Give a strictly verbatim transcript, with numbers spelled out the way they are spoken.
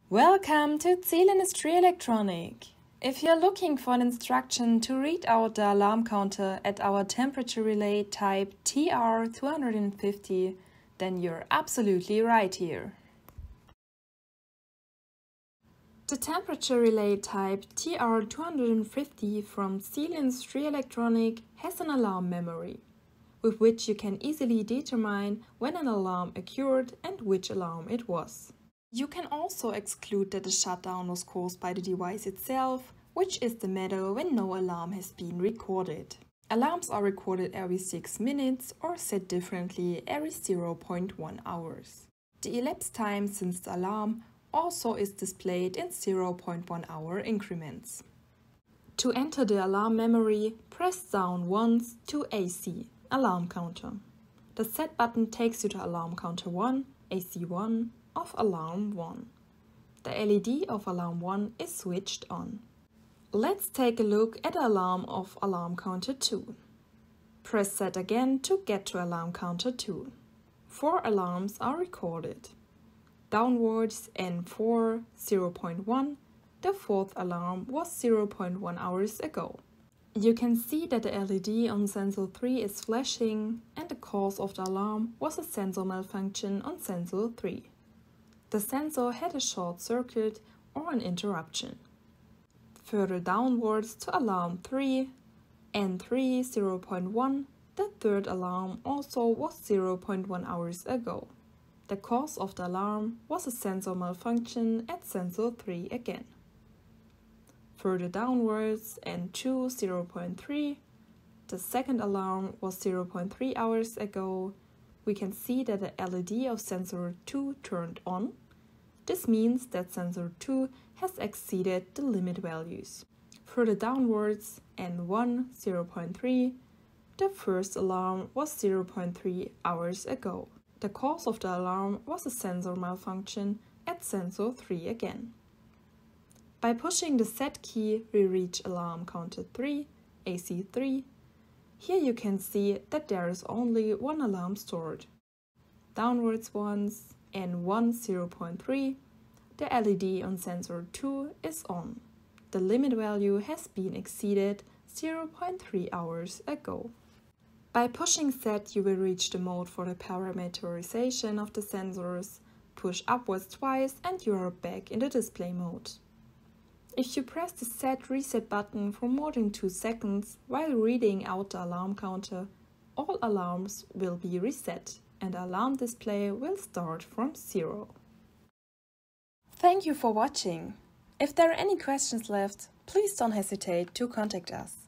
Welcome to ZIEHL Industrie-Elektronik. If you're looking for an instruction to read out the alarm counter at our temperature relay type T R two fifty, then you're absolutely right here. The temperature relay type T R two fifty from ZIEHL Industrie-Elektronik has an alarm memory, with which you can easily determine when an alarm occurred and which alarm it was. You can also exclude that the shutdown was caused by the device itself, which is the matter when no alarm has been recorded. Alarms are recorded every six minutes or set differently every zero point one hours. The elapsed time since the alarm also is displayed in zero point one hour increments. To enter the alarm memory, press down once to A C, alarm counter. The set button takes you to alarm counter one, A C one, of alarm one. The L E D of alarm one is switched on. Let's take a look at the alarm of alarm counter two. Press set again to get to alarm counter two. Four alarms are recorded. Downwards N four, zero point one, the fourth alarm was zero point one hours ago. You can see that the L E D on sensor three is flashing and the cause of the alarm was a sensor malfunction on sensor three. The sensor had a short circuit or an interruption. Further downwards to alarm three, N three, zero point one, the third alarm also was zero point one hours ago. The cause of the alarm was a sensor malfunction at sensor three again. Further downwards, N two, zero point three, the second alarm was zero point three hours ago. We can see that the L E D of sensor two turned on. This means that sensor two has exceeded the limit values. Further downwards, N one, zero point three, the first alarm was zero point three hours ago. The cause of the alarm was a sensor malfunction at sensor three again. By pushing the set key, we reach alarm counter three, A C three. Here you can see that there is only one alarm stored. Downwards once, N one, zero point three, the L E D on sensor two is on. The limit value has been exceeded zero point three hours ago. By pushing set, you will reach the mode for the parameterization of the sensors. Push upwards twice and you are back in the display mode. If you press the set reset button for more than two seconds while reading out the alarm counter, all alarms will be reset and the alarm display will start from zero. Thank you for watching. If there are any questions left, please don't hesitate to contact us.